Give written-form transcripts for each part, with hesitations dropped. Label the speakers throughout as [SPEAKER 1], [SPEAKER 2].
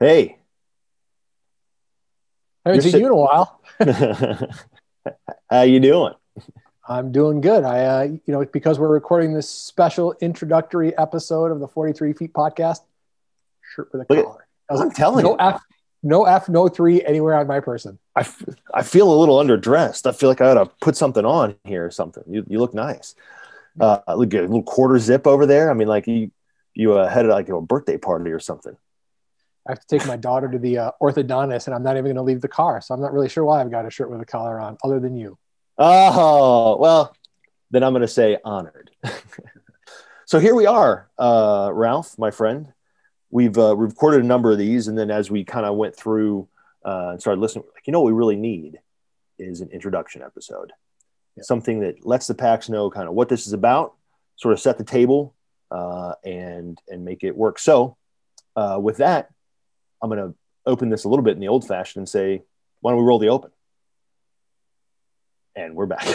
[SPEAKER 1] Hey,
[SPEAKER 2] Haven't
[SPEAKER 1] you're
[SPEAKER 2] seen you
[SPEAKER 1] sitting.
[SPEAKER 2] in a while.
[SPEAKER 1] How you doing?
[SPEAKER 2] I'm doing good. Because we're recording this special introductory episode of the 43 Feet podcast, shirt with a
[SPEAKER 1] Look at,
[SPEAKER 2] collar.
[SPEAKER 1] I'm telling
[SPEAKER 2] No
[SPEAKER 1] you,
[SPEAKER 2] F, no F, no three anywhere on my person.
[SPEAKER 1] I feel a little underdressed. I feel like I ought to put something on here or something. You look nice. Look at a little quarter zip over there. I mean, like you headed like a birthday party or something.
[SPEAKER 2] I have to take my daughter to the orthodontist, and I'm not even going to leave the car. So I'm not really sure why I've got a shirt with a collar on, other than you.
[SPEAKER 1] Oh, well, then I'm going to say honored. So here we are, Ralph, my friend. We've recorded a number of these, and then as we kind of went through and started listening, like, what we really need is an introduction episode, something that lets the PAX know kind of what this is about, sort of set the table, and make it work. So with that, I'm going to open this a little bit in the old fashioned and say, why don't we roll the open? And we're back.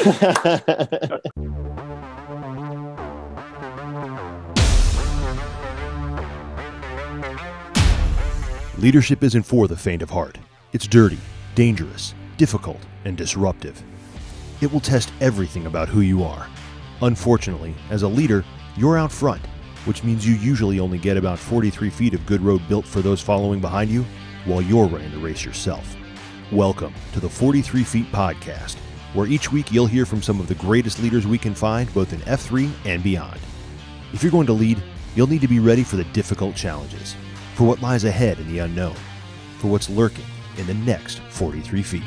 [SPEAKER 3] Leadership isn't for the faint of heart. It's dirty, dangerous, difficult, and disruptive. It will test everything about who you are. Unfortunately, as a leader, you're out front, which means you usually only get about 43 feet of good road built for those following behind you while you're running the race yourself. Welcome to the 43 Feet podcast, where each week you'll hear from some of the greatest leaders we can find, both in F3 and beyond. If you're going to lead, you'll need to be ready for the difficult challenges, for what lies ahead in the unknown, for what's lurking in the next 43 feet.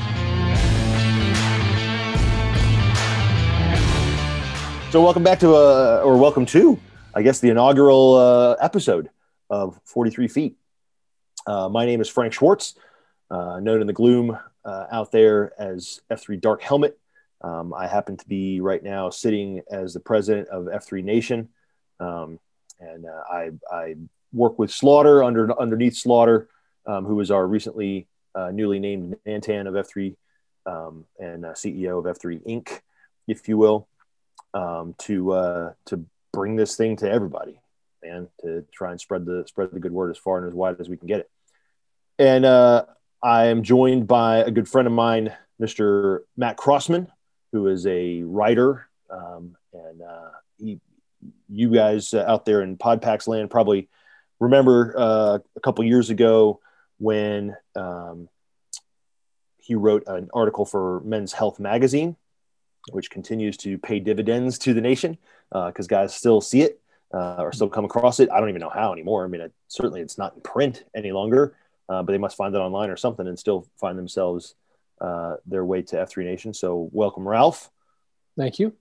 [SPEAKER 1] So welcome back to, welcome to, I guess, the inaugural episode of 43 Feet. My name is Frank Schwartz, known in the gloom out there as F3 Dark Helmet. I happen to be right now sitting as the president of F3 Nation, and I work with Slaughter underneath Slaughter, who is our recently newly named Nantan of F3 and CEO of F3 Inc., if you will, to bring this thing to everybody and to try and spread the good word as far and as wide as we can get it. And I am joined by a good friend of mine, Mr. Matt Crossman, who is a writer, and you guys out there in Podpax land probably remember a couple years ago when he wrote an article for Men's Health magazine, which continues to pay dividends to the nation because guys still see it or still come across it. I don't even know how anymore. I mean, certainly it's not in print any longer, but they must find it online or something and still find themselves their way to F3 Nation. So welcome, Ralph.
[SPEAKER 2] Thank you.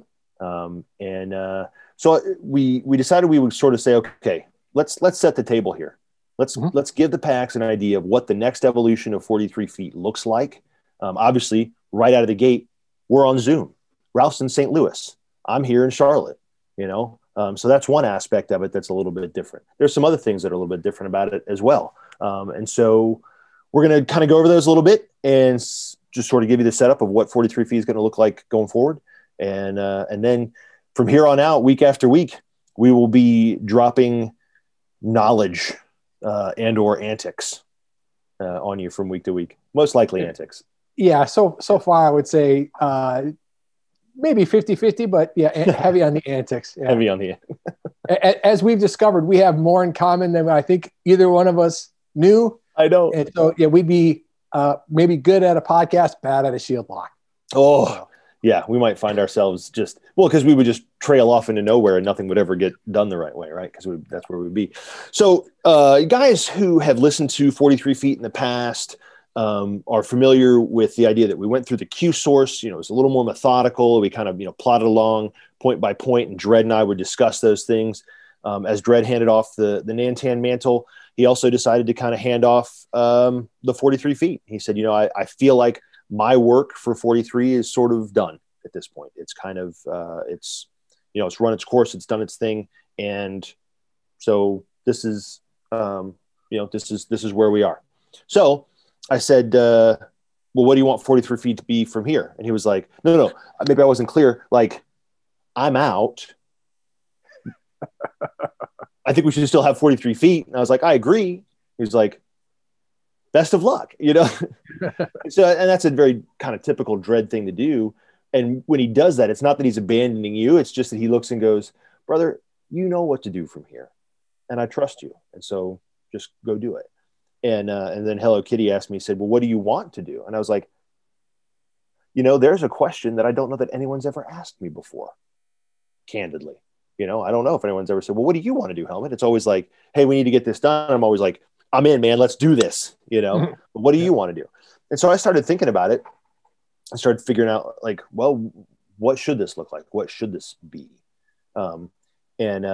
[SPEAKER 1] So we decided we would sort of say, okay, let's set the table here. Let's give the PAX an idea of what the next evolution of 43 Feet looks like. Obviously, right out of the gate, we're on Zoom. Ralph's in St. Louis. I'm here in Charlotte, so that's one aspect of it that's a little bit different. There's some other things that are a little bit different about it as well. And so we're going to kind of go over those a little bit and just sort of give you the setup of what 43 Feet is going to look like going forward. And then from here on out, week after week, we will be dropping knowledge and or antics on you from week to week, most likely antics.
[SPEAKER 2] Yeah. So far I would say maybe 50-50, but yeah, heavy on the antics. Yeah.
[SPEAKER 1] Heavy on the
[SPEAKER 2] As we've discovered, we have more in common than I think either one of us knew.
[SPEAKER 1] I know.
[SPEAKER 2] And so, yeah, we'd be maybe good at a podcast, bad at a shield lock.
[SPEAKER 1] Oh, yeah. We might find ourselves because we would just trail off into nowhere and nothing would ever get done the right way, right? Because that's where we'd be. So guys who have listened to 43 Feet in the past are familiar with the idea that we went through the Q source. It was a little more methodical. We kind of, plotted along point by point, and Dredd and I would discuss those things. As Dredd handed off the Nantan mantle, he also decided to kind of hand off the 43 Feet. He said, I feel like my work for 43 is sort of done at this point. It's kind of, it's run its course. It's done its thing. And so this is, this is where we are. So I said, well, what do you want 43 Feet to be from here? And he was like, no, maybe I wasn't clear. Like, I'm out. I think we should still have 43 Feet. And I was like, I agree. He's like, best of luck, you know? So, and that's a very kind of typical Dredd thing to do. And when he does that, it's not that he's abandoning you. It's just that he looks and goes, brother, you know what to do from here. And I trust you. And so just go do it. And then Hello Kitty asked me, he said, well, what do you want to do? And I was like, you know, there's a question that I don't know that anyone's ever asked me before, candidly. You know, I don't know if anyone's ever said, well, what do you want to do, Helmet? It's always like, hey, we need to get this done. I'm always like, I'm in, man, let's do this. You know, but what do you want to do? And so I started thinking about it. I started figuring out like, well, what should this look like? What should this be? And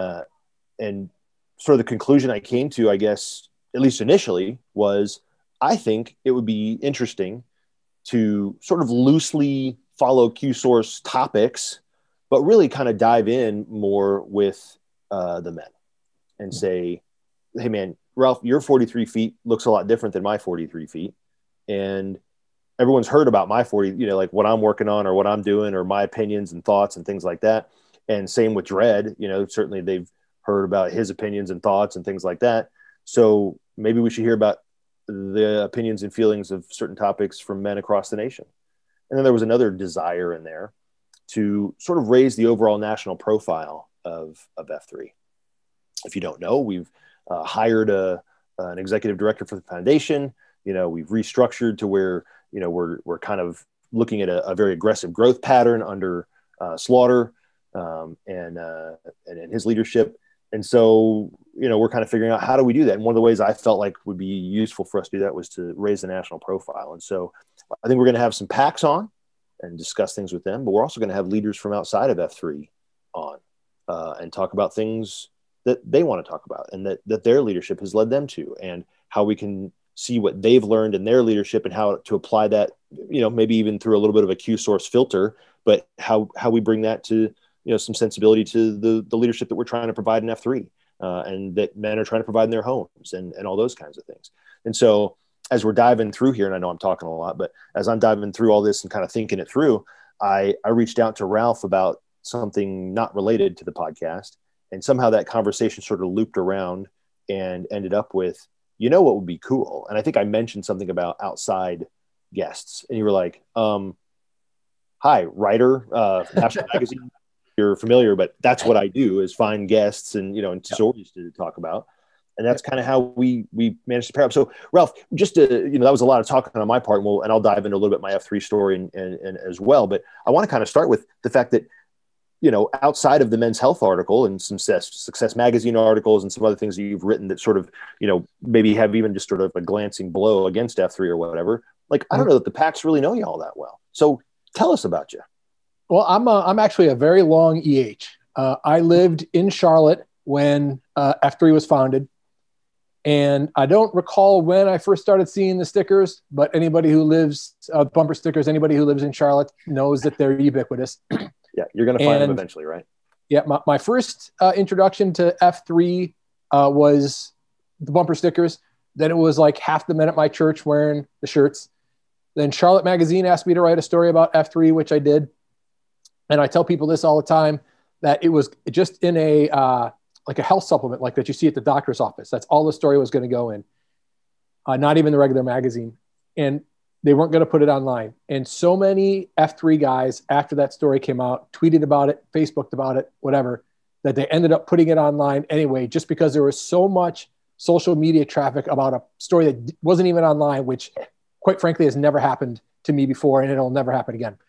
[SPEAKER 1] sort of the conclusion I came to, I guess, at least initially, was I think it would be interesting to sort of loosely follow Q-Source topics, but really kind of dive in more with the men and say, hey, man, Ralph, your 43 feet looks a lot different than my 43 feet. And everyone's heard about my 40, you know, like what I'm working on or what I'm doing or my opinions and thoughts and things like that. And same with Dredd, you know, certainly they've heard about his opinions and thoughts and things like that. So maybe we should hear about the opinions and feelings of certain topics from men across the nation. And then there was another desire in there to sort of raise the overall national profile of F3. If you don't know, we've hired an executive director for the foundation. You know, we've restructured to where, you know, we're kind of looking at a very aggressive growth pattern under Slaughter and his leadership. And so, you know, we're kind of figuring out how do we do that. And one of the ways I felt like would be useful for us to do that was to raise the national profile. And so I think we're going to have some PACs on and discuss things with them, but we're also going to have leaders from outside of F3 on and talk about things that they want to talk about and that their leadership has led them to, and how we can see what they've learned in their leadership and how to apply that, you know, maybe even through a little bit of a Q-Source filter, but how we bring that to, you know, some sensibility to the leadership that we're trying to provide in F3 and that men are trying to provide in their homes and all those kinds of things. And so as we're diving through here, and I know I'm talking a lot, but as I'm diving through all this and kind of thinking it through, I reached out to Ralph about something not related to the podcast. And somehow that conversation sort of looped around and ended up with, you know, what would be cool. And I think I mentioned something about outside guests, and you were like, hi, writer, National Magazine, you're familiar, but that's what I do, is find guests and, you know, and stories to talk about. And that's kind of how we managed to pair up. So Ralph, just to, you know, that was a lot of talking on my part, and I'll dive into a little bit my F3 story and as well. But I want to kind of start with the fact that, you know, outside of the Men's Health article and some Success Magazine articles and some other things that you've written that sort of, you know, maybe have even just sort of a glancing blow against F3 or whatever, like, I don't know that the PACs really know you all that well. So tell us about you.
[SPEAKER 2] Well, I'm actually a very long EH. I lived in Charlotte when F3 was founded. And I don't recall when I first started seeing the stickers, but anybody who lives, bumper stickers, anybody who lives in Charlotte knows that they're ubiquitous.
[SPEAKER 1] Yeah, you're going to find them eventually, right?
[SPEAKER 2] Yeah, my first introduction to F3 was the bumper stickers. Then it was like half the men at my church wearing the shirts. Then Charlotte Magazine asked me to write a story about F3, which I did. And I tell people this all the time, that it was just in a like a health supplement like that you see at the doctor's office. That's all the story was going to go in, not even the regular magazine. And they weren't going to put it online. And so many F3 guys, after that story came out, tweeted about it, Facebooked about it, whatever, that they ended up putting it online anyway, just because there was so much social media traffic about a story that wasn't even online, which quite frankly has never happened to me before, and it'll never happen again.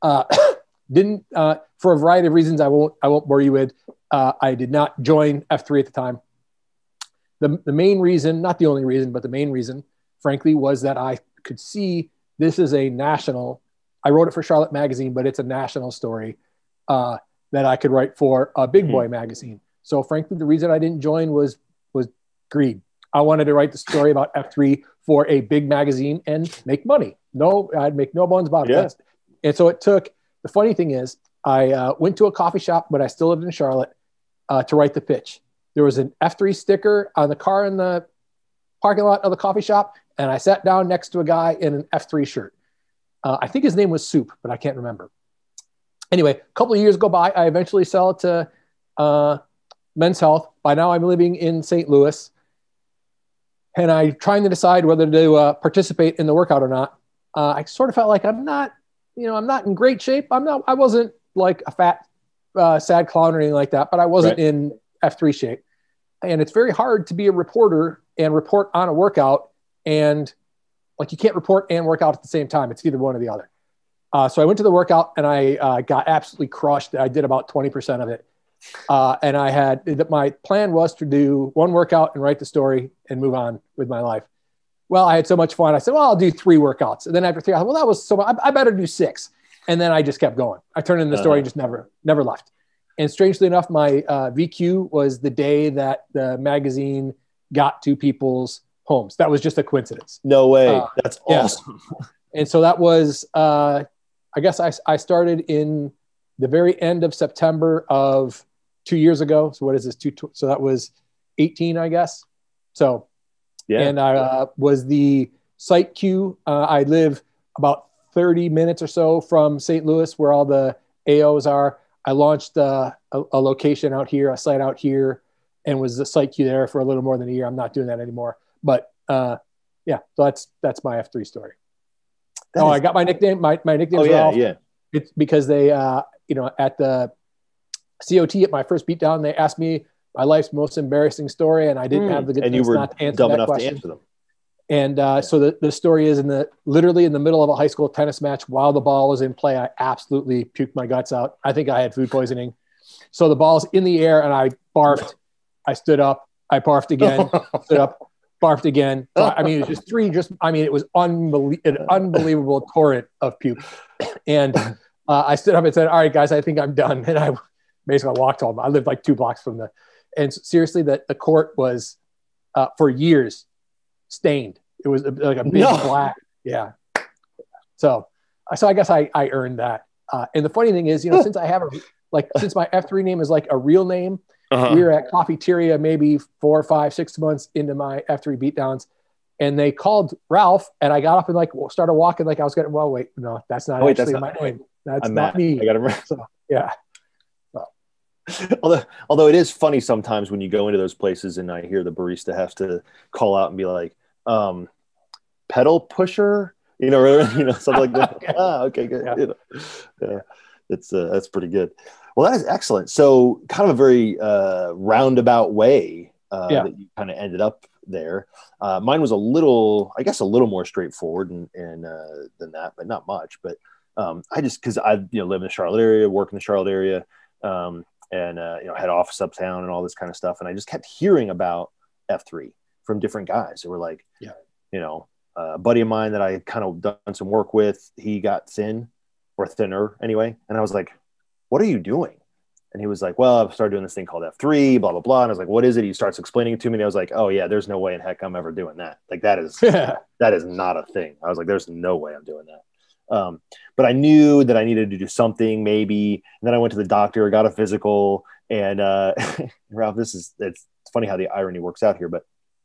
[SPEAKER 2] For a variety of reasons I won't bore you with. I did not join F3 at the time. The main reason, not the only reason, but the main reason, frankly, was that I could see this is a national, I wrote it for Charlotte Magazine, but it's a national story that I could write for a big boy magazine. So frankly, the reason I didn't join was greed. I wanted to write the story about F3 for a big magazine and make money. No, I'd make no bones about it. And so it took, the funny thing is, I went to a coffee shop, but I still lived in Charlotte, to write the pitch. There was an F3 sticker on the car in the parking lot of the coffee shop, and I sat down next to a guy in an F3 shirt. I think his name was Soup, but I can't remember. Anyway, a couple of years go by. I eventually sell it to Men's Health. By now, I'm living in St. Louis. and I trying to decide whether to participate in the workout or not. I sort of felt like I'm not in great shape. I wasn't like a fat, sad clown or anything like that, but I wasn't in F3 shape. And it's very hard to be a reporter and report on a workout, and like you can't report and work out at the same time. It's either one or the other. So I went to the workout and I got absolutely crushed. I did about 20% of it. And my plan was to do one workout and write the story and move on with my life. Well, I had so much fun. I said, well, I'll do 3 workouts. And then after 3, I thought, well, that was so much. I better do 6. And then I just kept going. I turned in the story and just never left. And strangely enough, my VQ was the day that the magazine got to people's homes. That was just a coincidence.
[SPEAKER 1] No way. That's awesome.
[SPEAKER 2] Yeah. And so that was, I guess I started in the very end of September of 2 years ago. So what is this? So that was 18, I guess. So, yeah. And I was the site Q. I live about 30 minutes or so from St. Louis, where all the AOs are. I launched a location out here, a site out here, and was the site Q there for a little more than a year. I'm not doing that anymore. But yeah, so that's my F3 story. I got my nickname. My nickname.
[SPEAKER 1] Yeah.
[SPEAKER 2] It's because they, at the COT at my first beatdown, they asked me my life's most embarrassing story, and I didn't have the good
[SPEAKER 1] and you were
[SPEAKER 2] not to answer
[SPEAKER 1] dumb
[SPEAKER 2] that
[SPEAKER 1] enough
[SPEAKER 2] question.
[SPEAKER 1] to answer them.
[SPEAKER 2] And so the story is literally in the middle of a high school tennis match while the ball was in play. I absolutely puked my guts out. I think I had food poisoning. So the ball's in the air and I barfed. I stood up. I barfed again. Stood up. Barfed again. So, I mean, it was just 3. It was an unbelievable torrent of puke. And I stood up and said, "All right, guys, I think I'm done." And I basically walked home. I lived like 2 blocks from and seriously, the court was for years stained. It was like a big black. Yeah. So I guess I earned that. And the funny thing is, since I have since my F3 name is like a real name, we were at Coffeeteria maybe 4, 5, 6 months into my F3 beatdowns, and they called Ralph, and I got up and started walking like I was getting. Well, wait, no, that's not actually my name. That's
[SPEAKER 1] I'm
[SPEAKER 2] not
[SPEAKER 1] Matt.
[SPEAKER 2] me.
[SPEAKER 1] I got to remember.
[SPEAKER 2] So yeah.
[SPEAKER 1] Although it is funny sometimes when you go into those places and I hear the barista has to call out and be like, pedal pusher, something like that. Okay, good. Yeah. That's pretty good. Well, that is excellent. So kind of a very roundabout way that you kind of ended up there. Mine was a little more straightforward and than that, but not much. But because I live in the Charlotte area, work in the Charlotte area, and had office uptown and all this kind of stuff, and I just kept hearing about F3 from different guys who were like, a buddy of mine that I kind of done some work with, he got thinner anyway. And I was like, "What are you doing?" And he was like, "Well, I've started doing this thing called F3, blah, blah, blah." And I was like, "What is it?" He starts explaining it to me. And I was like, "Oh yeah, there's no way in heck I'm ever doing that. Like that is not a thing." I was like, "There's no way I'm doing that." But I knew that I needed to do something maybe. And then I went to the doctor, got a physical, and Ralph, it's funny how the irony works out here, but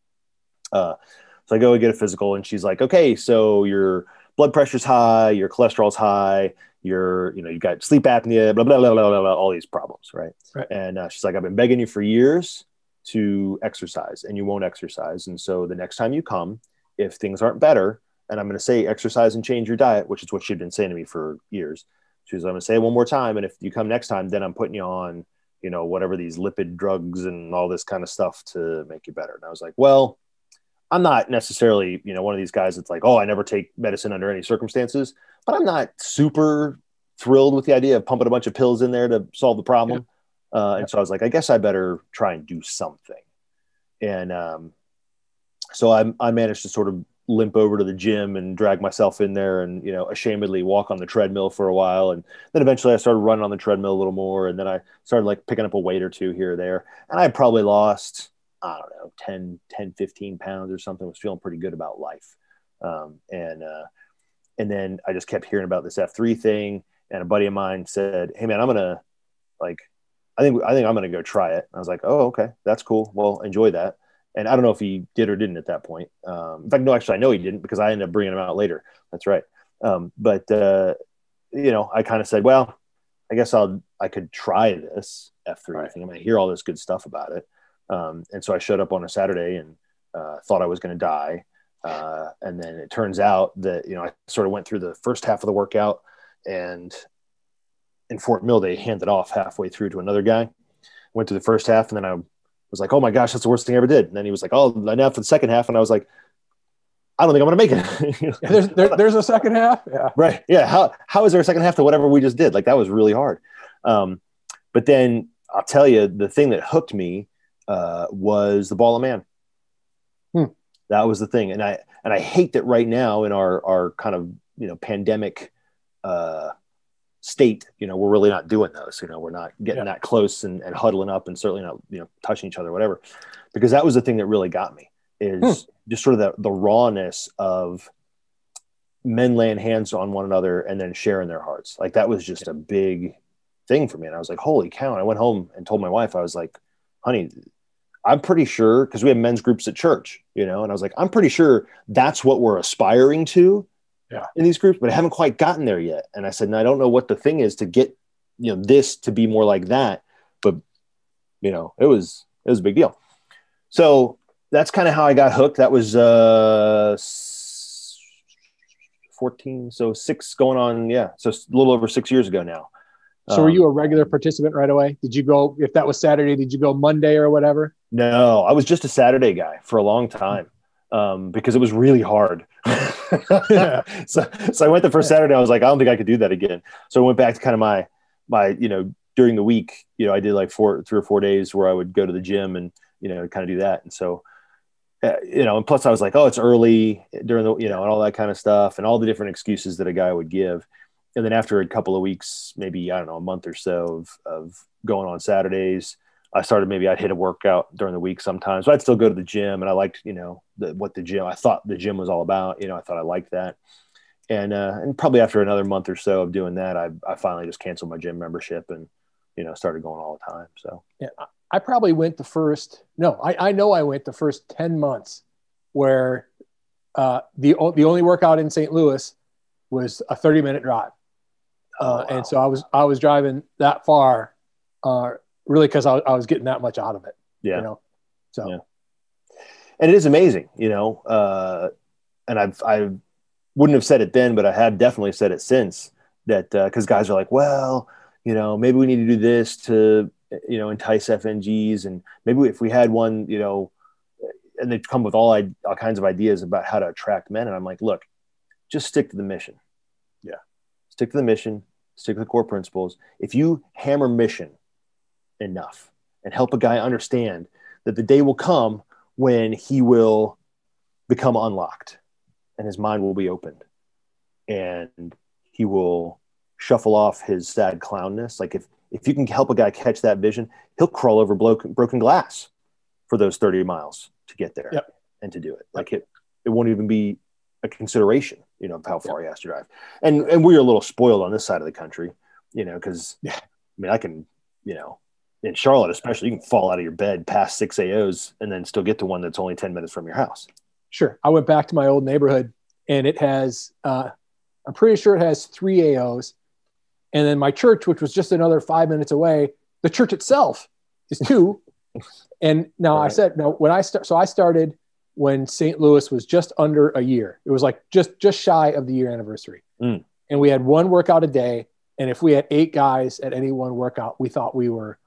[SPEAKER 1] so I go and get a physical, and she's like, "Okay, so your blood pressure's high, your cholesterol's high, you got sleep apnea, blah, blah, blah, blah, blah, blah, all these problems." Right. And she's like, "I've been begging you for years to exercise, and you won't exercise. And so the next time you come, if things aren't better," and I'm going to say exercise and change your diet, which is what she'd been saying to me for years. She was, "I'm going to say it one more time. And if you come next time, then I'm putting you on, whatever these lipid drugs and all this kind of stuff to make you better." And I was like, well, I'm not necessarily, one of these guys that's like, "Oh, I never take medicine under any circumstances," but I'm not super thrilled with the idea of pumping a bunch of pills in there to solve the problem. And so I was like, I guess I better try and do something. And so I managed to sort of limp over to the gym and drag myself in there and, ashamedly walk on the treadmill for a while. And then eventually I started running on the treadmill a little more. And then I started like picking up a weight or two here or there. And I probably lost, I don't know, 10, 15 pounds or something. Was feeling pretty good about life. And then I just kept hearing about this F3 thing. And a buddy of mine said, "Hey man, I think I'm going to go try it." And I was like, "Oh, okay, that's cool. Well, enjoy that." And I don't know if he did or didn't at that point. In fact, no, actually, I know he didn't because I ended up bringing him out later. That's right. But I kind of said, well, I guess I could try this F3 thing. I mean, I hear all this good stuff about it. And so I showed up on a Saturday and thought I was going to die. And then it turns out that, I sort of went through the first half of the workout, and in Fort Mill, they handed off halfway through to another guy. Went through the first half, and then I was like, oh my gosh, that's the worst thing I ever did. And then he was like, oh, now for the second half. And I was like, I don't think I'm going to make
[SPEAKER 2] it. There's a second half. Yeah.
[SPEAKER 1] Right. Yeah. How is there a second half to whatever we just did? Like, that was really hard. But then I'll tell you, the thing that hooked me was the Ball of Man. That was the thing. And I hate that right now in our kind of, pandemic state, we're really not doing those. We're not getting that close and huddling up, and certainly not, touching each other, whatever, because that was the thing that really got me, is just sort of the rawness of men laying hands on one another and then sharing their hearts. Like, that was just a big thing for me. And I was like, holy cow. And I went home and told my wife, I was like, honey, I'm pretty sure, because we have men's groups at church, and I was like, I'm pretty sure that's what we're aspiring to in these groups, but I haven't quite gotten there yet. And I said, and I don't know what the thing is to get, this to be more like that, but it was a big deal. So that's kind of how I got hooked. That was 14. So 6 going on. So a little over 6 years ago now.
[SPEAKER 2] So were you a regular participant right away? Did you go, if that was Saturday, did you go Monday or whatever?
[SPEAKER 1] No, I was just a Saturday guy for a long time, because it was really hard. So I went the first Saturday. I was like, I don't think I could do that again. So I went back to kind of my during the week, I did like 3 or 4 days where I would go to the gym and, kind of do that. And so, and plus I was like, oh, it's early during the, and all that kind of stuff, and all the different excuses that a guy would give. And then after a couple of weeks, maybe, I don't know, a month or so of going on Saturdays, I started, maybe I'd hit a workout during the week sometimes, but I'd still go to the gym. And I liked, I thought the gym was all about, I thought I liked that. And probably after another month or so of doing that, I finally just canceled my gym membership and, started going all the time. So,
[SPEAKER 2] yeah, I probably went I know I went the first 10 months where the only workout in St. Louis was a 30-minute drive.
[SPEAKER 1] Wow.
[SPEAKER 2] And so I was driving that far, really, because I was getting that much out of it.
[SPEAKER 1] Yeah.
[SPEAKER 2] So,
[SPEAKER 1] yeah. And it is amazing, and I wouldn't have said it then, but I have definitely said it since, that, cause guys are like, well, maybe we need to do this to, entice FNGs. And maybe if we had one, and they'd come with all kinds of ideas about how to attract men. And I'm like, look, just stick to the mission.
[SPEAKER 2] Yeah.
[SPEAKER 1] Stick to the mission, stick to the core principles. If you hammer mission enough and help a guy understand that the day will come when he will become unlocked and his mind will be opened and he will shuffle off his sad clownness. Like, if you can help a guy catch that vision, he'll crawl over broken glass for those 30 miles to get there and to do it. Like, it won't even be a consideration, of how far he has to drive. And we're a little spoiled on this side of the country, because I can, in Charlotte especially, you can fall out of your bed past 6 AOs and then still get to one that's only 10 minutes from your house.
[SPEAKER 2] Sure. I went back to my old neighborhood, and it has, I'm pretty sure it has 3 AOs. And then my church, which was just another 5 minutes away, the church itself is 2. And now I said, no, when I started when St. Louis was just under a year. It was like just shy of the year anniversary. And we had 1 workout a day. And if we had 8 guys at any one workout, we thought we were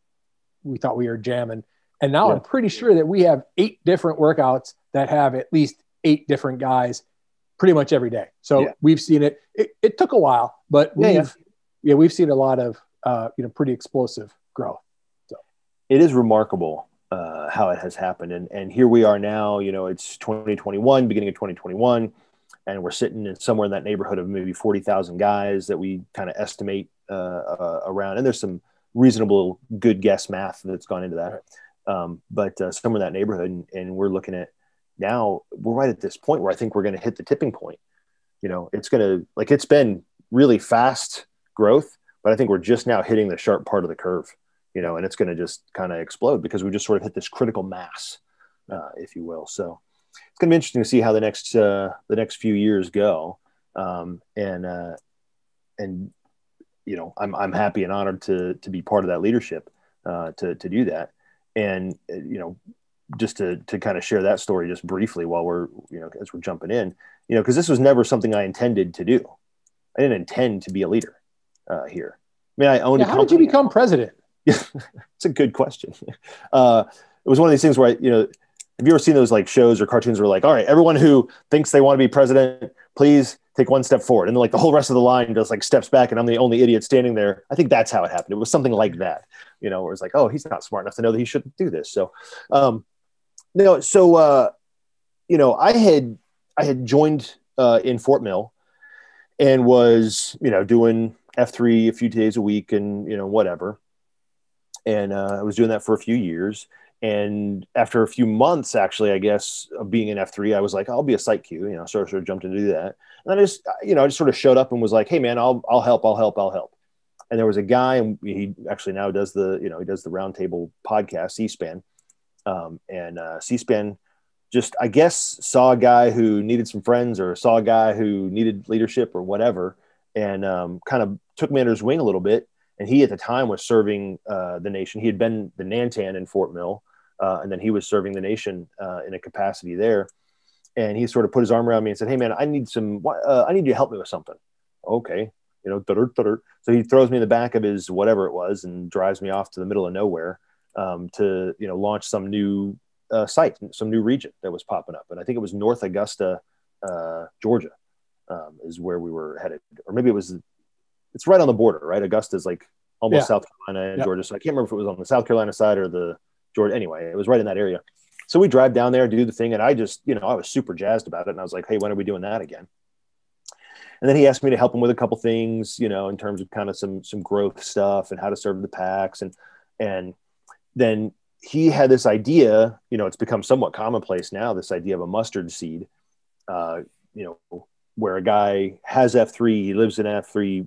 [SPEAKER 2] jamming. And now I'm pretty sure that we have 8 different workouts that have at least 8 different guys pretty much every day. So we've seen it. It took a while, but we've seen a lot of, pretty explosive growth. So
[SPEAKER 1] it is remarkable how it has happened. And here we are now, it's 2021, beginning of 2021, and we're sitting in somewhere in that neighborhood of maybe 40,000 guys that we kind of estimate around. And there's some reasonable good guess math that's gone into that. But somewhere in that neighborhood, and we're looking at now, we're right at this point where I think we're going to hit the tipping point. It's going to, it's been really fast growth, but I think we're just now hitting the sharp part of the curve, and it's going to just kind of explode because we just sort of hit this critical mass, if you will. So it's going to be interesting to see how the next few years go. I'm happy and honored to be part of that leadership, to do that. And, just to kind of share that story just briefly while we're, as we're jumping in, because this was never something I intended to do. I didn't intend to be a leader here. I mean, I owned a company.
[SPEAKER 2] How did you become president?
[SPEAKER 1] Yeah, it's a good question. It was one of these things where, have you ever seen those like shows or cartoons where like, all right, everyone who thinks they want to be president, please take one step forward. And then like the whole rest of the line just like steps back and I'm the only idiot standing there. I think that's how it happened. It was something like that, where it's like, oh, he's not smart enough to know that he shouldn't do this. So, I had joined in Fort Mill and was, doing F3 a few days a week and, whatever. And I was doing that for a few years. And after a few months, actually, I guess, of being in F3, I was like, I'll be a site Q, sort of jumped into that. And then I just sort of showed up and was like, hey man, I'll help. And there was a guy, and he actually now does the Roundtable podcast, C-SPAN. And C-SPAN just, I guess, saw a guy who needed some friends or saw a guy who needed leadership or whatever, and kind of took me under his wing a little bit. And he at the time was serving the nation. He had been the Nantan in Fort Mill, and then he was serving the nation in a capacity there. And he sort of put his arm around me and said, hey man, I need you to help me with something. Okay. So he throws me in the back of his whatever it was and drives me off to the middle of nowhere to launch some new site, some new region that was popping up. And I think it was North Augusta, Georgia, is where we were headed. Or maybe it's right on the border, right? Augusta is like almost South Carolina and Georgia. So I can't remember if it was on the South Carolina side or the Georgia. Anyway, it was right in that area. So we drive down there, do the thing. And I just, I was super jazzed about it. And I was like, hey, when are we doing that again? And then he asked me to help him with a couple things, in terms of kind of some growth stuff and how to serve the packs. And then he had this idea, it's become somewhat commonplace now, this idea of a mustard seed, where a guy has F3, he lives in F3,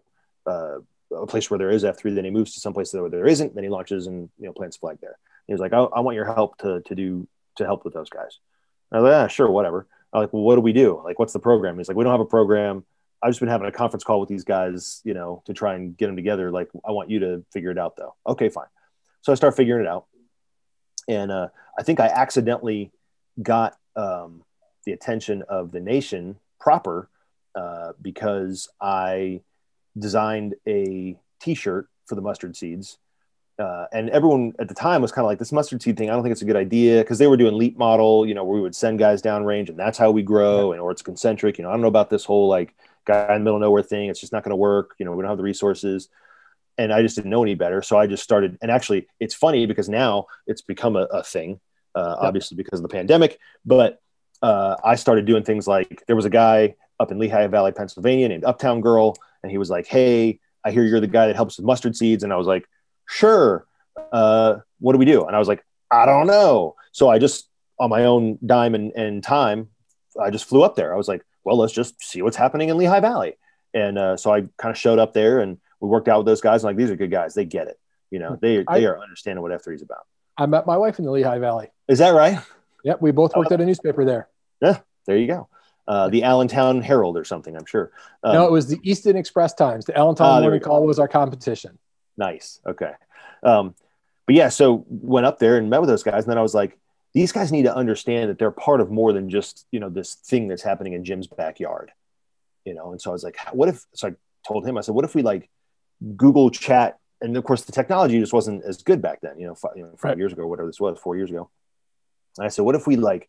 [SPEAKER 1] a place where there is F3, then he moves to some place where there isn't, then he launches and, plants a flag there. He was like, I want your help to help with those guys. And I was like, sure, whatever. I'm like, well, what do we do? Like, what's the program? He's like, we don't have a program. I've just been having a conference call with these guys, to try and get them together. Like, I want you to figure it out though. Okay, fine. So I start figuring it out. And I think I accidentally got the attention of the nation proper because I designed a t-shirt for the mustard seeds. And everyone at the time was kind of like, this mustard seed thing, I don't think it's a good idea, because they were doing LEAP model, where we would send guys downrange and that's how we grow, or it's concentric. I don't know about this whole like guy in the middle of nowhere thing. It's just not going to work. We don't have the resources. And I just didn't know any better. So I just started. And actually, it's funny because now it's become a thing, obviously because of the pandemic. But I started doing things like, there was a guy up in Lehigh Valley, Pennsylvania named Uptown Girl. And he was like, hey, I hear you're the guy that helps with mustard seeds. And I was like, sure. What do we do? And I was like, I don't know. So I just, on my own dime and time, I just flew up there. I was like, well, let's just see what's happening in Lehigh Valley. And so I kind of showed up there and we worked out with those guys. And like, these are good guys. They get it. They are understanding what F3 is about.
[SPEAKER 2] I met my wife in the Lehigh Valley.
[SPEAKER 1] Is that right?
[SPEAKER 2] Yep. We both worked at a newspaper there.
[SPEAKER 1] Yeah, there you go. The Allentown Herald or something, I'm sure.
[SPEAKER 2] No, it was the Easton Express Times. The Allentown Morning Call was our competition.
[SPEAKER 1] Nice. Okay. But yeah, so went up there and met with those guys. And then I was like, these guys need to understand that they're part of more than just, this thing that's happening in Jim's backyard, And so I was like, so I told him, I said, what if we like Google chat? And of course the technology just wasn't as good back then, 5 years ago, whatever this was, 4 years ago. And I said, what if we like,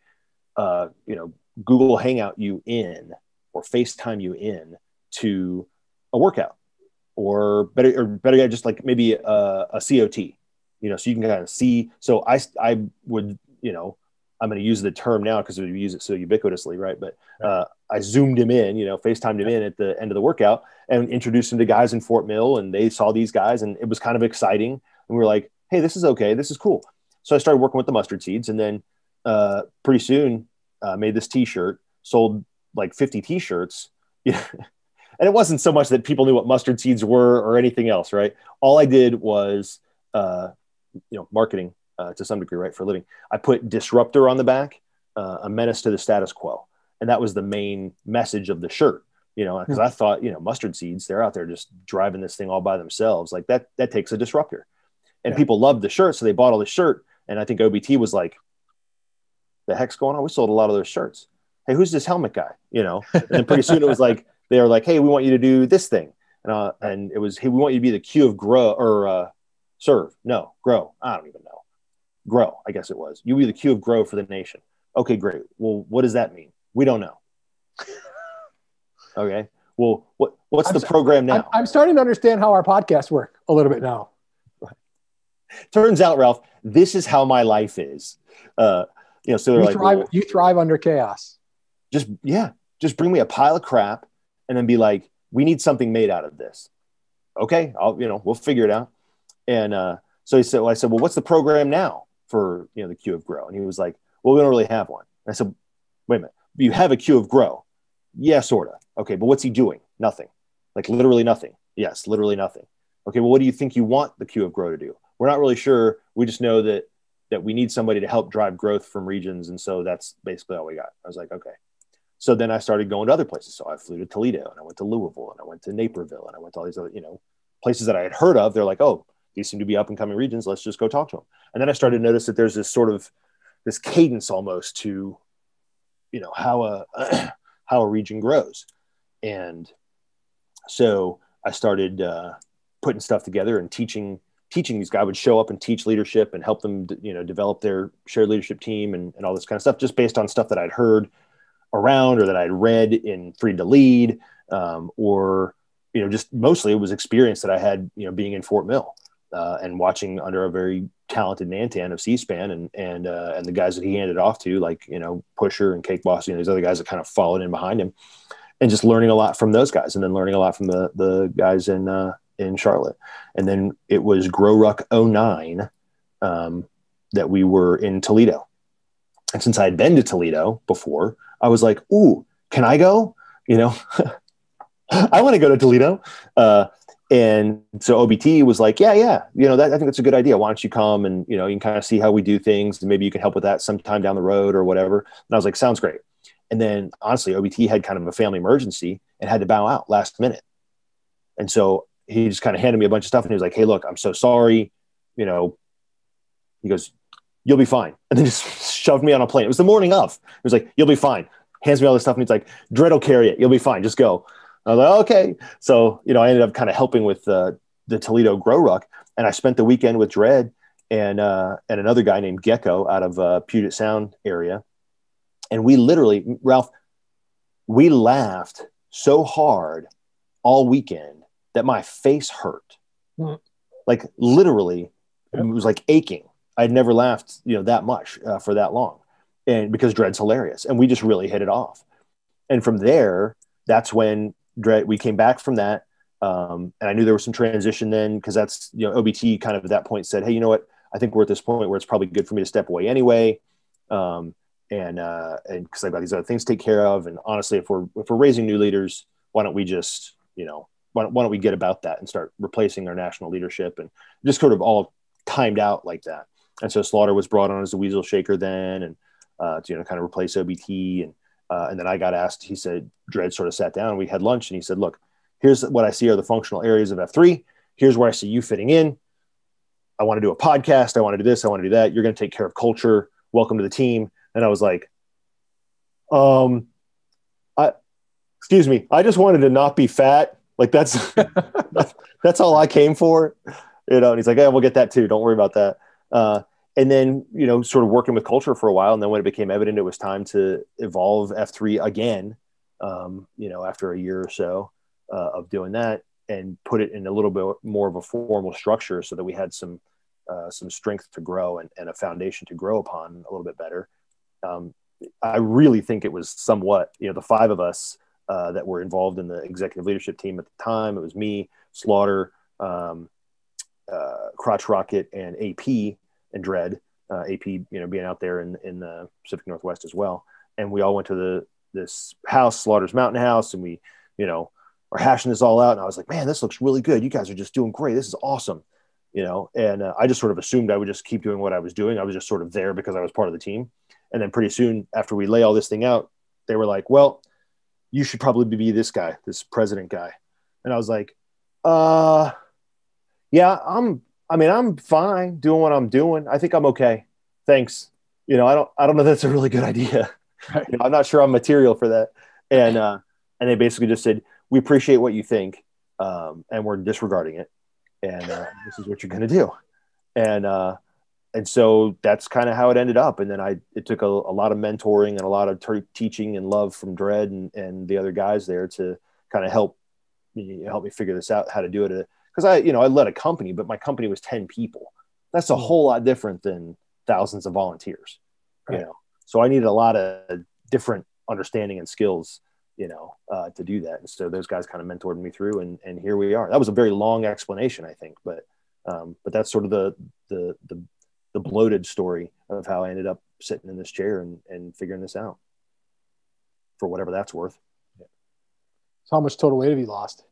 [SPEAKER 1] Google Hangout you in or FaceTime you in to a workout or better yet, just like maybe a COT, so you can kind of see. So I would, I'm going to use the term now because we use it so ubiquitously, right? But I zoomed him in, FaceTimed him in at the end of the workout and introduced him to guys in Fort Mill, and they saw these guys, and it was kind of exciting. And we were like, hey, this is okay. This is cool. So I started working with the mustard seeds, and then pretty soon made this T-shirt, sold like 50 T-shirts. And it wasn't so much that people knew what mustard seeds were or anything else, right? All I did was, marketing to some degree, right, for a living. I put disruptor on the back, a menace to the status quo. And that was the main message of the shirt, because I thought, mustard seeds, they're out there just driving this thing all by themselves. Like that takes a disruptor. And people loved the shirt. So they bought all the shirt. And I think OBT was like, the heck's going on? We sold a lot of those shirts. Hey, who's this helmet guy? You know, and then pretty soon it was like, they were like, hey, we want you to do this thing. And it was, hey, we want you to be the Q of grow or serve. No, grow. I don't even know. Grow, I guess it was. You be the Q of grow for the nation. Okay, great. Well, what does that mean? We don't know. Okay. Well, what's the program now?
[SPEAKER 2] I'm starting to understand how our podcasts work a little bit now.
[SPEAKER 1] Turns out, Ralph, this is how my life is. So they're
[SPEAKER 2] you thrive under chaos.
[SPEAKER 1] Just bring me a pile of crap and then be like, we need something made out of this. Okay. We'll figure it out. And so I said, well, what's the program now for, the Q of grow? And he was like, well, we don't really have one. And I said, wait a minute, you have a Q of grow. Yeah, sort of. Okay. But what's he doing? Nothing. Like literally nothing. Yes. Literally nothing. Okay. Well, what do you think you want the Q of grow to do? We're not really sure. We just know that we need somebody to help drive growth from regions. And so that's basically all we got. I was like, okay. So then I started going to other places. So I flew to Toledo and I went to Louisville and I went to Naperville and I went to all these other, places that I had heard of. They're like, oh, these seem to be up and coming regions. Let's just go talk to them. And then I started to notice that there's this cadence almost to, how a region grows. And so I started putting stuff together and teaching these guys. I would show up and teach leadership and help them, develop their shared leadership team and all this kind of stuff, just based on stuff that I'd heard around or that I'd read in Free to Lead, or, just mostly it was experience that I had, being in Fort Mill and watching under a very talented Nantan of C-SPAN and the guys that he handed off to, like, Pusher and Cake Boss, these other guys that kind of followed in behind him, and just learning a lot from those guys and then learning a lot from the guys in Charlotte. And then it was Grow Ruck 09 that we were in Toledo. And since I had been to Toledo before, I was like, ooh, can I go? I want to go to Toledo. And so OBT was like, yeah. I think that's a good idea. Why don't you come and, you can kind of see how we do things and maybe you can help with that sometime down the road or whatever. And I was like, sounds great. And then honestly, OBT had kind of a family emergency and had to bow out last minute. And so he just kind of handed me a bunch of stuff and he was like, hey, look, I'm so sorry. He goes, you'll be fine. And then just shoved me on a plane. It was the morning of. He was like, you'll be fine. Hands me all this stuff. And he's like, Dredd will carry it. You'll be fine. Just go. I was like, okay. So, I ended up kind of helping with the Toledo Grow Ruck. And I spent the weekend with Dredd and another guy named Gecko out of Puget Sound area. And we literally, Ralph, we laughed so hard all weekend that my face hurt. Like literally, it was like aching. I'd never laughed, that much for that long. And because Dredd's hilarious. And we just really hit it off. And from there, that's when Dredd, we came back from that. And I knew there was some transition then because that's, OBT kind of at that point said, hey, you know what? I think we're at this point where it's probably good for me to step away anyway. And because I've got these other things to take care of. And honestly, if we're raising new leaders, why don't we just, why don't we get about that and start replacing our national leadership and just sort of all timed out like that. And so Slaughter was brought on as the weasel shaker then, and to kind of replace OBT. And then I got asked. He said, Dredd sort of sat down and we had lunch, and he said, look, here's what I see are the functional areas of F3. Here's where I see you fitting in. I want to do a podcast. I want to do this. I want to do that. You're going to take care of culture. Welcome to the team. And I was like, excuse me. I just wanted to not be fat. Like that's all I came for. And he's like, yeah, we'll get that too. Don't worry about that. And then, sort of working with culture for a while. And then when it became evident it was time to evolve F3 again, after a year or so of doing that and put it in a little bit more of a formal structure so that we had some strength to grow and a foundation to grow upon a little bit better. I really think it was somewhat, the five of us that were involved in the executive leadership team at the time. It was me, Slaughter, Crotch Rocket, and AP and Dredd. AP, being out there in the Pacific Northwest as well. And we all went to this house, Slaughter's Mountain House, and we, are hashing this all out. And I was like, man, this looks really good. You guys are just doing great. This is awesome. And I just sort of assumed I would just keep doing what I was doing. I was just sort of there because I was part of the team. And then pretty soon after we lay all this thing out, they were like, well, you should probably be this guy, this president guy. And I was like, yeah, I'm fine doing what I'm doing. I think I'm okay. Thanks. I don't know if that's a really good idea.
[SPEAKER 2] Right.
[SPEAKER 1] I'm not sure I'm material for that. And they basically just said, we appreciate what you think, and we're disregarding it. And this is what you're going to do. And so that's kind of how it ended up. And then it took a lot of mentoring and a lot of teaching and love from Dredd and the other guys there to kind of help me figure this out, how to do it. Because I led a company, but my company was 10 people. That's a whole lot different than thousands of volunteers,
[SPEAKER 2] right.
[SPEAKER 1] So I needed a lot of different understanding and skills, to do that. And so those guys kind of mentored me through, and here we are. That was a very long explanation, I think, but that's sort of the bloated story of how I ended up sitting in this chair and figuring this out, for whatever that's worth.
[SPEAKER 2] So how much total weight have you lost?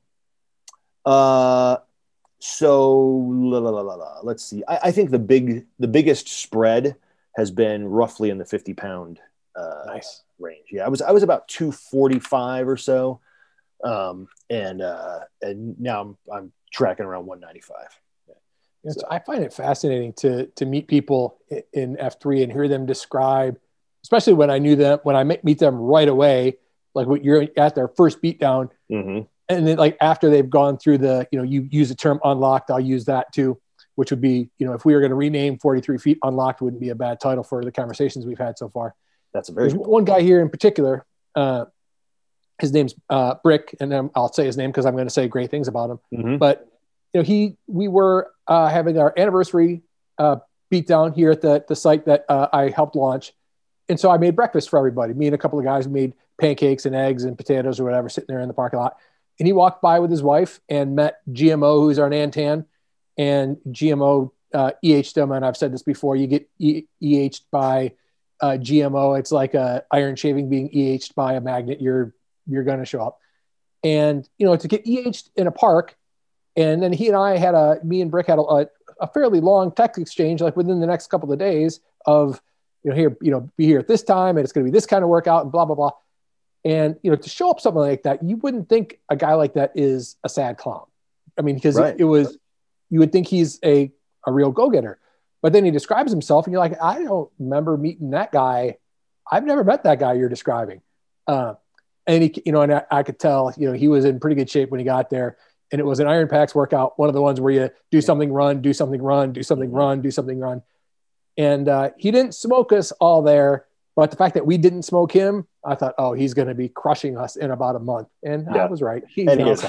[SPEAKER 1] So let's see. I think the biggest spread has been roughly in the 50-pound
[SPEAKER 2] Nice.
[SPEAKER 1] range. Yeah, I was about 245 or so, and now I'm tracking around 195.
[SPEAKER 2] So I find it fascinating to meet people in F3 and hear them describe, especially when I meet them right away, like what you're at their first beatdown.
[SPEAKER 1] Mm-hmm.
[SPEAKER 2] And then like after they've gone through you use the term unlocked, I'll use that too, which would be, if we were going to rename 43 Feet Unlocked, wouldn't be a bad title for the conversations we've had so far.
[SPEAKER 1] That's There's
[SPEAKER 2] one guy here in particular, his name's Brick, and I'll say his name because I'm going to say great things about him.
[SPEAKER 1] Mm-hmm.
[SPEAKER 2] But we were having our anniversary beatdown here at the site that I helped launch, and so I made breakfast for everybody. Me and a couple of guys made pancakes and eggs and potatoes or whatever, sitting there in the parking lot. And he walked by with his wife and met GMO, who's our Nantan, and GMO EH'd him. And I've said this before: you get EH'd by GMO, it's like a iron shaving being EH'd by a magnet. You're going to show up, and to get EH'd in a park. And then me and Brick had a fairly long text exchange, like within the next couple of days of, be here at this time, and it's going to be this kind of workout and blah, blah, blah. And, to show up something like that, you wouldn't think a guy like that is a sad clown. I mean, because
[SPEAKER 1] right.
[SPEAKER 2] You would think he's a real go-getter, but then he describes himself and you're like, I don't remember meeting that guy. I've never met that guy you're describing. And he, and I could tell, he was in pretty good shape when he got there. And it was an Iron Packs workout, one of the ones where you do something, run, do something, run, do something, run, do something, run. And he didn't smoke us all there, but the fact that we didn't smoke him, I thought, oh, he's going to be crushing us in about a month. And I was right. He is.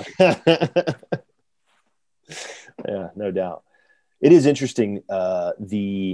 [SPEAKER 1] Yeah, no doubt. It is interesting, the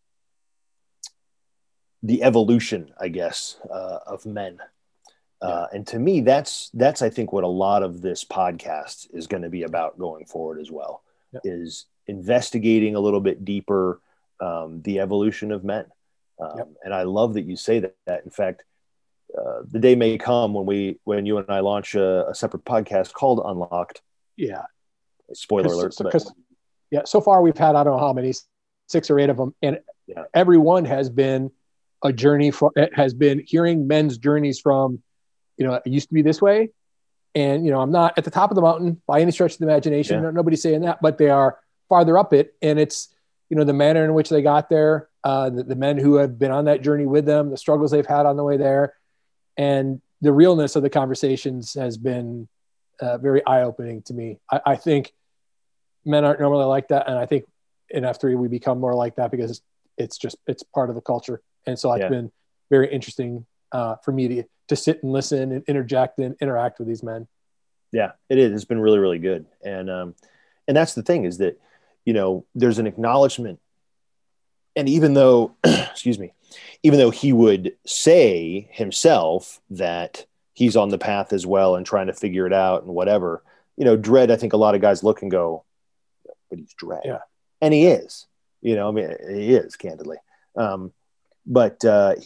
[SPEAKER 1] evolution, I guess, of men. And to me, that's I think what a lot of this podcast is going to be about going forward as well, is investigating a little bit deeper the evolution of men. And I love that you say that. In fact, the day may come when you and I launch a separate podcast called Unlocked.
[SPEAKER 2] Yeah.
[SPEAKER 1] Spoiler alert.
[SPEAKER 2] So far we've had, I don't know how many, 6 or 8 of them. And every one has been a journey has been hearing men's journeys from, it used to be this way. And, I'm not at the top of the mountain by any stretch of the imagination. Yeah. Nobody's saying that, but they are farther up it. And it's, the manner in which they got there, the men who have been on that journey with them, the struggles they've had on the way there. And the realness of the conversations has been very eye-opening to me. I think men aren't normally like that. And I think in F3, we become more like that because it's part of the culture. And so it's been very interesting for me to sit and listen and interject and interact with these men.
[SPEAKER 1] Yeah, it is. It's been really, really good. And that's the thing is that, there's an acknowledgement. And even though, even though he would say himself that he's on the path as well and trying to figure it out and whatever, Dredd, I think a lot of guys look and go, but he's Dredd.
[SPEAKER 2] Yeah.
[SPEAKER 1] And he is, he is, candidly. But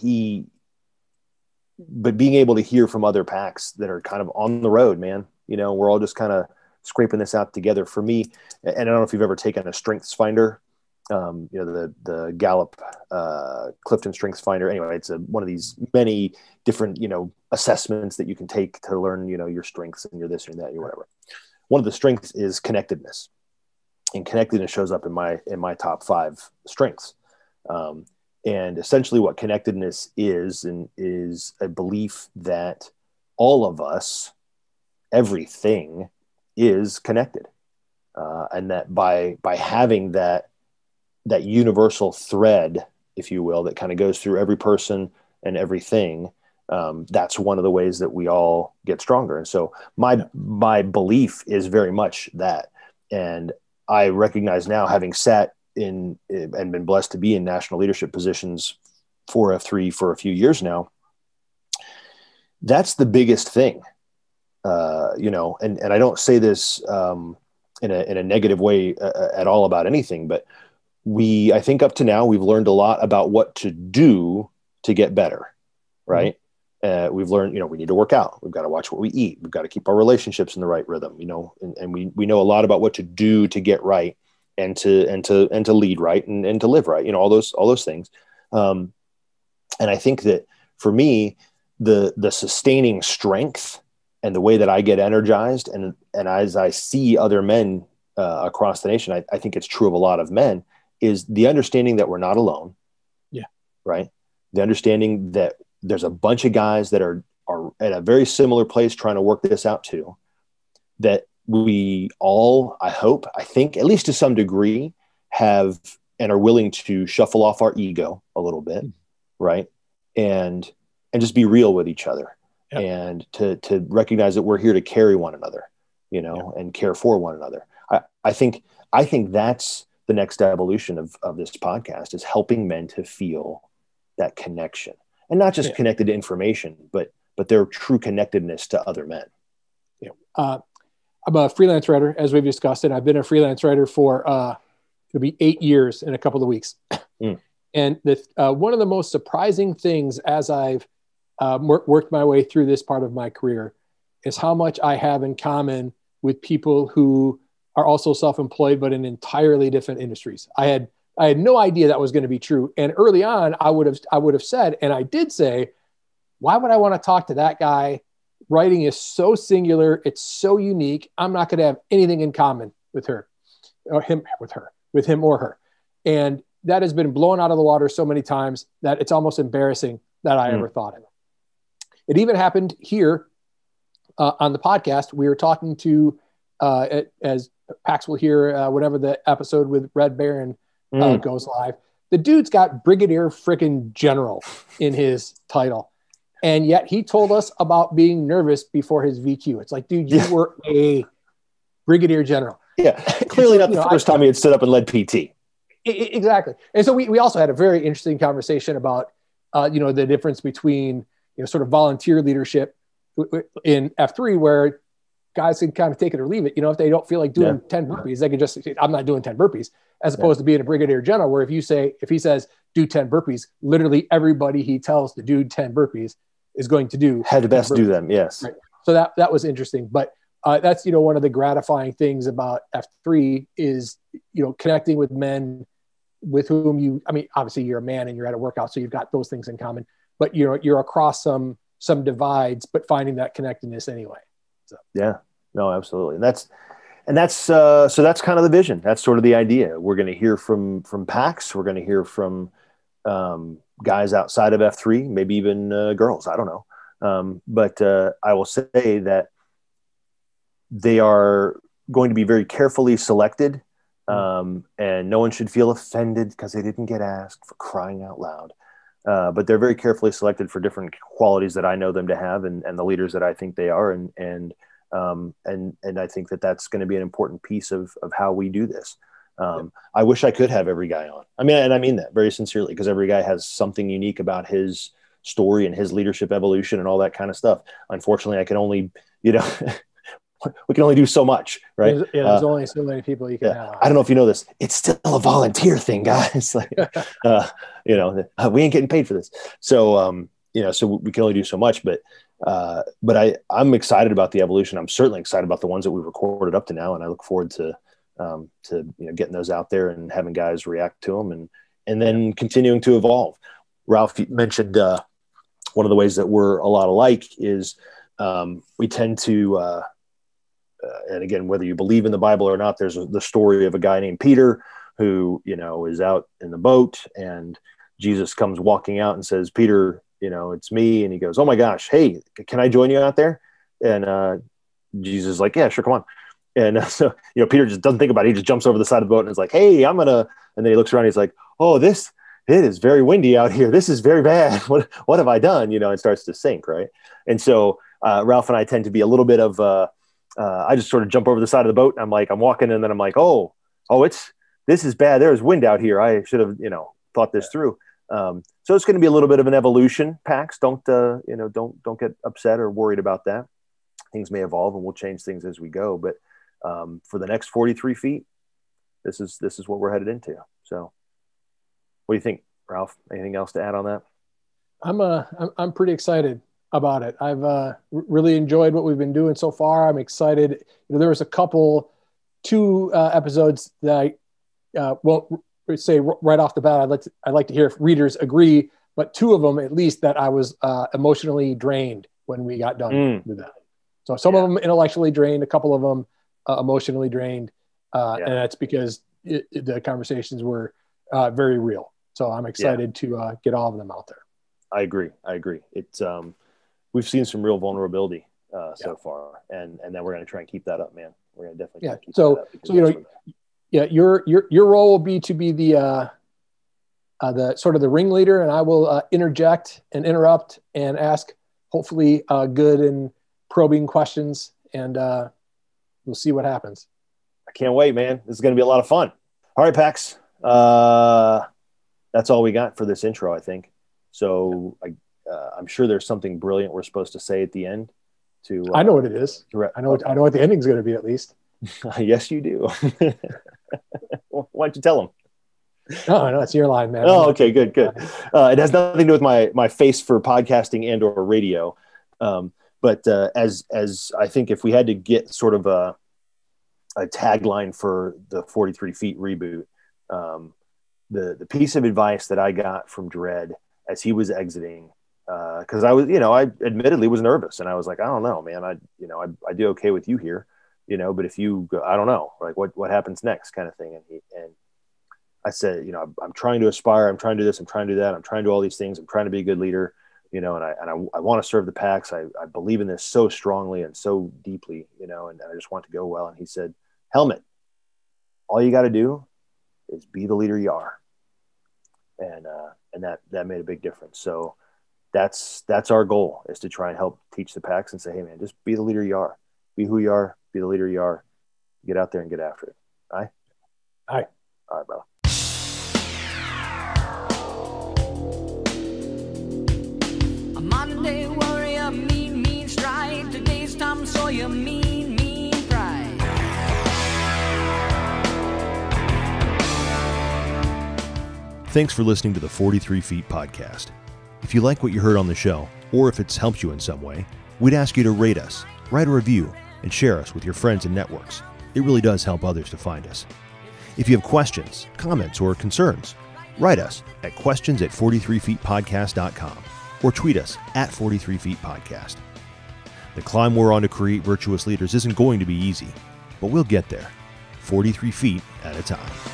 [SPEAKER 1] being able to hear from other packs that are kind of on the road, man, we're all just kind of scraping this out together. For me, and I don't know if you've ever taken a Strengths Finder, the Gallup Clifton Strengths Finder. Anyway, it's one of these many different, assessments that you can take to learn, your strengths and your this or that, your whatever. One of the strengths is connectedness, and connectedness shows up in my top 5 strengths. And essentially what connectedness is a belief that all of us, everything is connected. And that by having that universal thread, if you will, that kind of goes through every person and everything, that's one of the ways that we all get stronger. And so my belief is very much that. And I recognize now, having sat in and been blessed to be in national leadership positions for F3 for a few years now, that's the biggest thing. And I don't say this in a negative way at all about anything, but I think up to now, we've learned a lot about what to do to get better, right? Mm-hmm. We've learned, we need to work out. We've got to watch what we eat. We've got to keep our relationships in the right rhythm, and we know a lot about what to do to get right and to lead right and to live right, all those things. And I think that for me, the sustaining strength and the way that I get energized and as I see other men across the nation, I think it's true of a lot of men, is the understanding that we're not alone.
[SPEAKER 2] Yeah.
[SPEAKER 1] Right. The understanding that there's a bunch of guys that are at a very similar place trying to work this out too, that we all, I think, at least to some degree, have and are willing to shuffle off our ego a little bit. Right. And just be real with each other. Yep. And to recognize that we're here to carry one another, and care for one another. I think that's the next evolution of this podcast, is helping men to feel that connection, and not just connected to information, but their true connectedness to other men.
[SPEAKER 2] I'm a freelance writer, as we've discussed, and I've been a freelance writer for it'll be 8 years in a couple of weeks. And one of the most surprising things as I've worked my way through this part of my career is how much I have in common with people who are also self-employed, but in entirely different industries. I had no idea that was going to be true. And early on, I would have said, and I did say, why would I want to talk to that guy? Writing is so singular. It's so unique. I'm not going to have anything in common with her or him, with him or her. And that has been blown out of the water so many times that it's almost embarrassing that I ever thought it. It even happened here on the podcast. We were talking to, as Pax will hear whenever the episode with Red Baron goes live, the dude's got Brigadier frickin' General in his title. And yet he told us about being nervous before his VQ. It's like, dude, you were a Brigadier General.
[SPEAKER 1] Yeah, clearly not the first time he had stood up and led PT.
[SPEAKER 2] Exactly. And so we also had a very interesting conversation about, the difference between, sort of volunteer leadership in F3, where guys can kind of take it or leave it. If they don't feel like doing 10 burpees, they can just say, I'm not doing 10 burpees, as opposed to being a Brigadier General, where if he says, do 10 burpees, literally everybody he tells to do 10 burpees is going to do.
[SPEAKER 1] Had to best do them. Yes.
[SPEAKER 2] Right. So that was interesting. But that's, one of the gratifying things about F3 is, connecting with men with whom obviously you're a man and you're at a workout, so you've got those things in common, but you're across some divides, but finding that connectedness anyway. So. Yeah,
[SPEAKER 1] no, absolutely. And that's so that's kind of the vision. That's sort of the idea. We're going to hear from Pax. We're going to hear from guys outside of F3, maybe even girls. I don't know. But I will say that they are going to be very carefully selected, and no one should feel offended because they didn't get asked, for crying out loud. But they're very carefully selected for different qualities that I know them to have, and the leaders that I think they are. And I think that that's going to be an important piece of how we do this. I wish I could have every guy on. I mean that very sincerely, because every guy has something unique about his story and his leadership evolution and all that kind of stuff. Unfortunately, I can only, we can only do so much, right?
[SPEAKER 2] There's only so many people you can have.
[SPEAKER 1] I don't know if you know this. It's still a volunteer thing, guys. Like, we ain't getting paid for this. So, so we can only do so much, but I'm excited about the evolution. I'm certainly excited about the ones that we've recorded up to now. And I look forward to getting those out there and having guys react to them and then continuing to evolve. Ralph mentioned one of the ways that we're a lot alike is we tend to, and again, whether you believe in the Bible or not, there's the story of a guy named Peter who, is out in the boat and Jesus comes walking out and says, Peter, it's me. And he goes, oh my gosh, hey, can I join you out there? And Jesus is like, yeah, sure, come on. And so, Peter just doesn't think about it. He just jumps over the side of the boat and is like, hey, and then he looks around. He's like, oh, it is very windy out here. This is very bad. What have I done? And starts to sink. Right. And so Ralph and I tend to be a little bit of, I just sort of jump over the side of the boat. And I'm walking, and then I'm like, this is bad. There's wind out here. I should have, thought this through. So it's going to be a little bit of an evolution, Pax. Don't get upset or worried about that. Things may evolve and we'll change things as we go. But for the next 43 feet, this is what we're headed into. So what do you think, Ralph? Anything else to add on that?
[SPEAKER 2] I'm pretty excited about it. I've really enjoyed what we've been doing so far. I'm excited. There was two episodes that I won't say right off the bat. I'd like to hear if readers agree, but two of them at least that I was emotionally drained when we got done with that. So some of them intellectually drained, a couple of them emotionally drained, and that's because the conversations were very real. So I'm excited to get all of them out there.
[SPEAKER 1] I agree. It's we've seen some real vulnerability so far, and then we're going to try and keep that up, man. We're going to definitely keep that up. So your role will be to be the sort of the ringleader, and I will interject and interrupt and ask hopefully good and probing questions, and we'll see what happens. I can't wait, man. This is going to be a lot of fun. All right, Pax. That's all we got for this intro, I think. So I'm sure there's something brilliant we're supposed to say at the end.
[SPEAKER 2] I know what it is. I know what the ending's going to be, at least.
[SPEAKER 1] Yes, you do. Why don't you tell them?
[SPEAKER 2] No, it's your line, man.
[SPEAKER 1] Oh, okay, good. It has nothing to do with my face for podcasting and or radio. But as I think if we had to get sort of a tagline for the 43 Feet reboot, the piece of advice that I got from Dredd as he was exiting, because I was, I admittedly was nervous, and I was like, I don't know, man, I do okay with you here, but if you go, I don't know, like what happens next, kind of thing. And I said, I'm trying to aspire, I'm trying to do this, I'm trying to do that, I'm trying to do all these things, I'm trying to be a good leader. And I want to serve the Pax. I believe in this so strongly and so deeply, and I just want to go well. And he said, Helmet, all you got to do is be the leader you are. And that made a big difference. So that's our goal, is to try and help teach the Pax and say, hey man, just be the leader you are, be who you are, be the leader you are, get out there and get after it. Aye.
[SPEAKER 2] All
[SPEAKER 1] right, brother.
[SPEAKER 4] Monday warrior, mean stride. Today's Tom Sawyer, mean pride.
[SPEAKER 3] Thanks for listening to the 43 Feet podcast. If you like what you heard on the show, or if it's helped you in some way, we'd ask you to rate us, write a review, and share us with your friends and networks. It really does help others to find us. If you have questions, comments, or concerns, write us at questions@43feetpodcast.com. or tweet us at 43 Feet Podcast. The climb we're on to create virtuous leaders isn't going to be easy, but we'll get there, 43 feet at a time.